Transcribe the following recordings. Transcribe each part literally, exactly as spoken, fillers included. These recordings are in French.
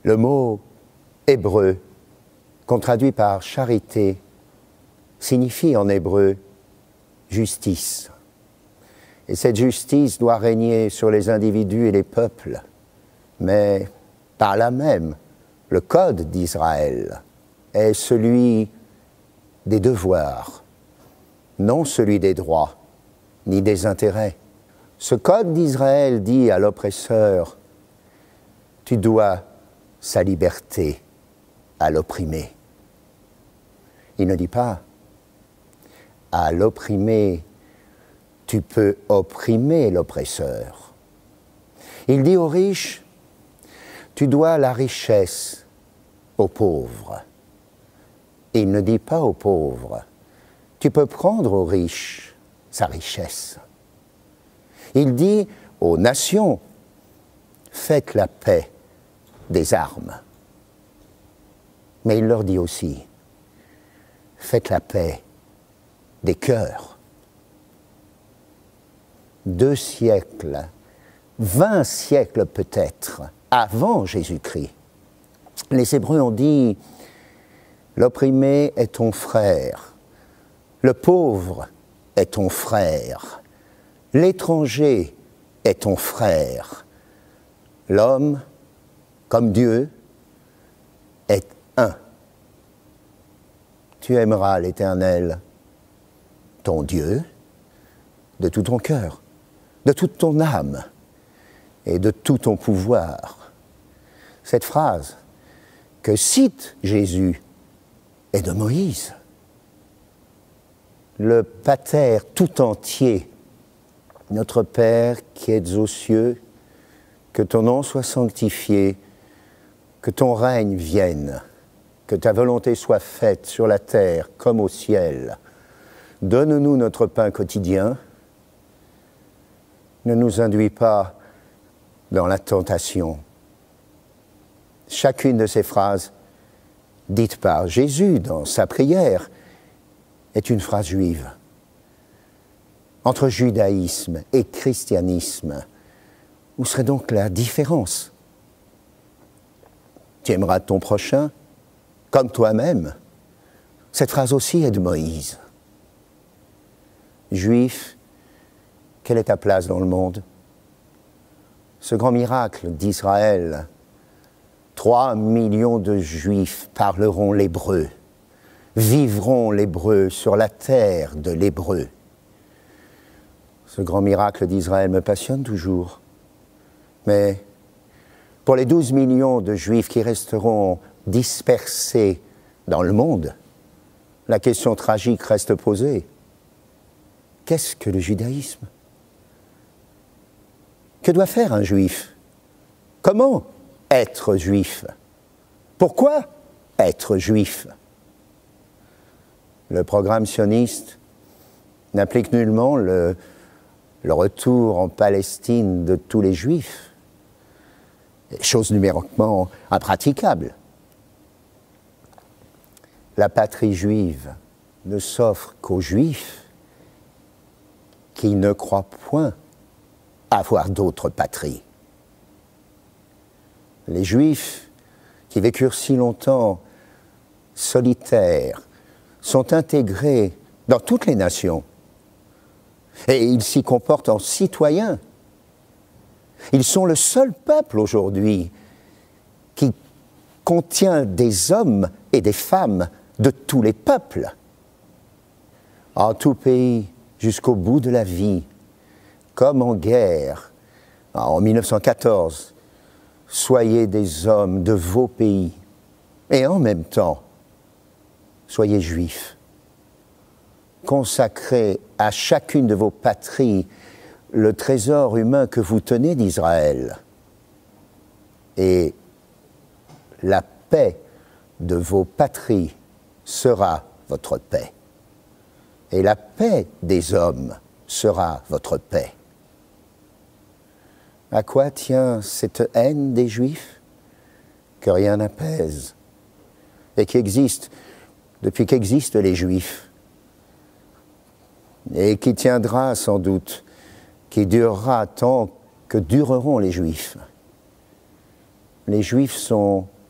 Le mot hébreu, qu'on traduit par charité, signifie en hébreu justice. Et cette justice doit régner sur les individus et les peuples. Mais par là même, le code d'Israël est celui des devoirs, non celui des droits, ni des intérêts. Ce code d'Israël dit à l'oppresseur, tu dois sa liberté à l'opprimé. Il ne dit pas, à l'opprimé, tu peux opprimer l'oppresseur. Il dit aux riches, tu dois la richesse aux pauvres. Il ne dit pas aux pauvres, tu peux prendre aux riches sa richesse. Il dit aux nations, faites la paix des armes. Mais il leur dit aussi, faites la paix des cœurs. Deux siècles, vingt siècles peut-être, avant Jésus-Christ, les Hébreux ont dit, l'opprimé est ton frère, le pauvre est ton frère, l'étranger est ton frère, l'homme, comme Dieu, est un. Tu aimeras l'Éternel, ton Dieu, de tout ton cœur, de toute ton âme et de tout ton pouvoir. Cette phrase que cite Jésus est de Moïse. Le Pater tout entier, notre Père qui êtes aux cieux, que ton nom soit sanctifié, que ton règne vienne, que ta volonté soit faite sur la terre comme au ciel. Donne-nous notre pain quotidien. Ne nous induis pas dans la tentation. Chacune de ces phrases, dites par Jésus dans sa prière, est une phrase juive. Entre judaïsme et christianisme, où serait donc la différence? Tu aimeras ton prochain comme toi-même. Cette phrase aussi est de Moïse. Juif, quelle est ta place dans le monde? Ce grand miracle d'Israël, trois millions de Juifs parleront l'hébreu, vivront l'hébreu sur la terre de l'hébreu. Ce grand miracle d'Israël me passionne toujours. Mais pour les douze millions de Juifs qui resteront dispersés dans le monde, la question tragique reste posée. Qu'est-ce que le judaïsme? Que doit faire un Juif? Comment être Juif? Pourquoi être Juif? Le programme sioniste n'applique nullement le, le retour en Palestine de tous les Juifs. Chose numériquement impraticable. La patrie juive ne s'offre qu'aux Juifs qui ne croient point avoir d'autres patries. Les Juifs qui vécurent si longtemps solitaires sont intégrés dans toutes les nations et ils s'y comportent en citoyens. Ils sont le seul peuple aujourd'hui qui contient des hommes et des femmes de tous les peuples. En tout pays, jusqu'au bout de la vie, comme en guerre, en mille neuf cent quatorze, soyez des hommes de vos pays et en même temps, soyez juifs. Consacrez à chacune de vos patries le trésor humain que vous tenez d'Israël. Et la paix de vos patries sera votre paix. Et la paix des hommes sera votre paix. À quoi tient cette haine des Juifs que rien n'apaise et qui existe depuis qu'existent les Juifs et qui tiendra sans doute, qui durera tant que dureront les Juifs. Les Juifs sont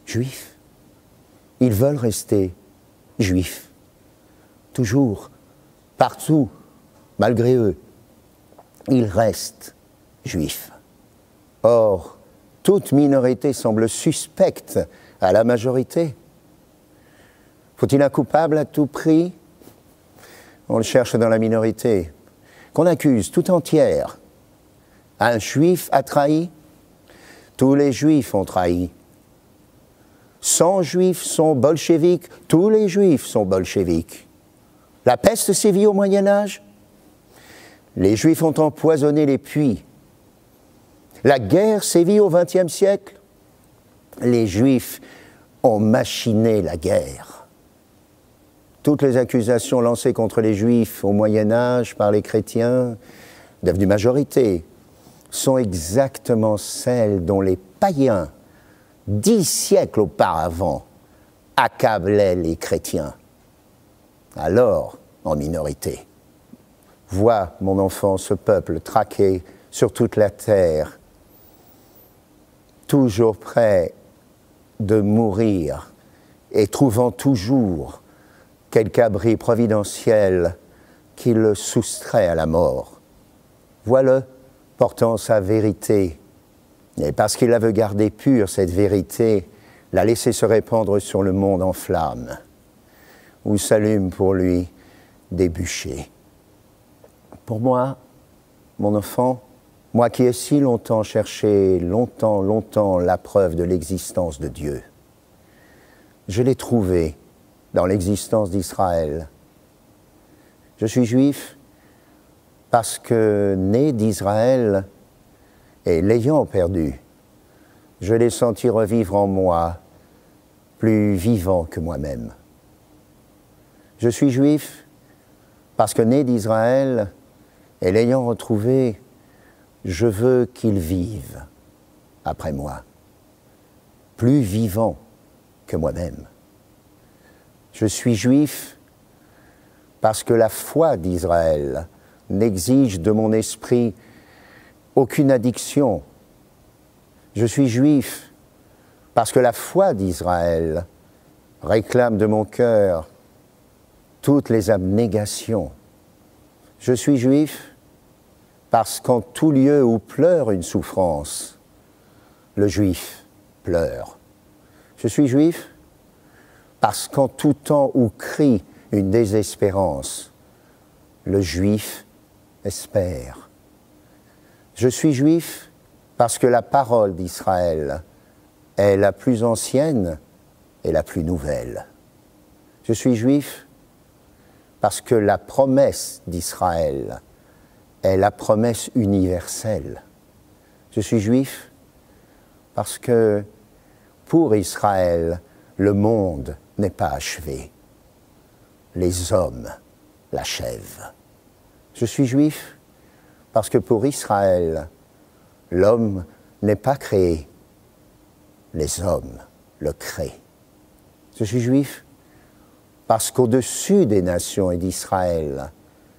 juifs. Ils veulent rester juifs. Toujours, partout, malgré eux, ils restent juifs. Or, toute minorité semble suspecte à la majorité. Faut-il un coupable à tout prix? On le cherche dans la minorité, qu'on accuse tout entière. Un juif a trahi, tous les juifs ont trahi. cent juifs sont bolcheviques, tous les juifs sont bolcheviques. La peste sévit au Moyen-Âge, les juifs ont empoisonné les puits. La guerre sévit au vingtième siècle, les juifs ont machiné la guerre. Toutes les accusations lancées contre les juifs au Moyen-Âge par les chrétiens, devenus majorité, sont exactement celles dont les païens, dix siècles auparavant, accablaient les chrétiens. Alors, en minorité. Vois, mon enfant, ce peuple traqué sur toute la terre, toujours prêt de mourir et trouvant toujours quelque abri providentiel qui le soustrait à la mort. Vois-le portant sa vérité, et parce qu'il la veut garder pure, cette vérité, la laisser se répandre sur le monde en flammes, où s'allument pour lui des bûchers. Pour moi, mon enfant, moi qui ai si longtemps cherché, longtemps, longtemps, la preuve de l'existence de Dieu, je l'ai trouvé dans l'existence d'Israël. Je suis juif parce que, né d'Israël et l'ayant perdu, je l'ai senti revivre en moi, plus vivant que moi-même. Je suis juif parce que, né d'Israël et l'ayant retrouvé, je veux qu'il vive après moi, plus vivant que moi-même. Je suis juif parce que la foi d'Israël n'exige de mon esprit aucune addiction. Je suis juif parce que la foi d'Israël réclame de mon cœur toutes les abnégations. Je suis juif parce qu'en tout lieu où pleure une souffrance, le juif pleure. Je suis juif parce qu'en tout temps où crie une désespérance, le juif espère. Je suis juif parce que la parole d'Israël est la plus ancienne et la plus nouvelle. Je suis juif parce que la promesse d'Israël est la promesse universelle. Je suis juif parce que pour Israël, le monde n'est pas achevé. Les hommes l'achèvent. Je suis juif parce que pour Israël, l'homme n'est pas créé. Les hommes le créent. Je suis juif parce qu'au-dessus des nations et d'Israël,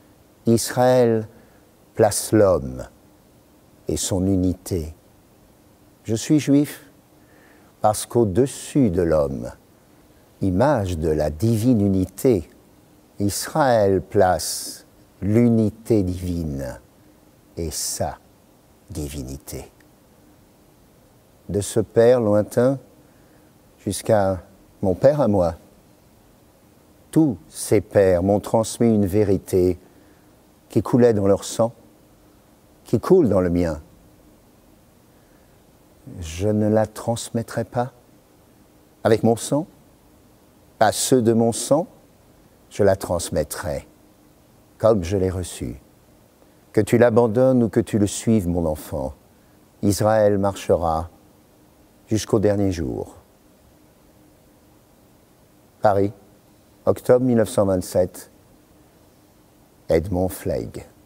Israël place l'homme et son unité. Je suis juif parce qu'au-dessus de l'homme, image de la divine unité, Israël place l'unité divine et sa divinité. De ce Père lointain jusqu'à mon Père à moi, tous ces pères m'ont transmis une vérité qui coulait dans leur sang, qui coule dans le mien. Je ne la transmettrai pas avec mon sang. À ceux de mon sang, je la transmettrai comme je l'ai reçue. Que tu l'abandonnes ou que tu le suives, mon enfant, Israël marchera jusqu'au dernier jour. Paris, octobre mille neuf cent vingt-sept, Edmond Flegg.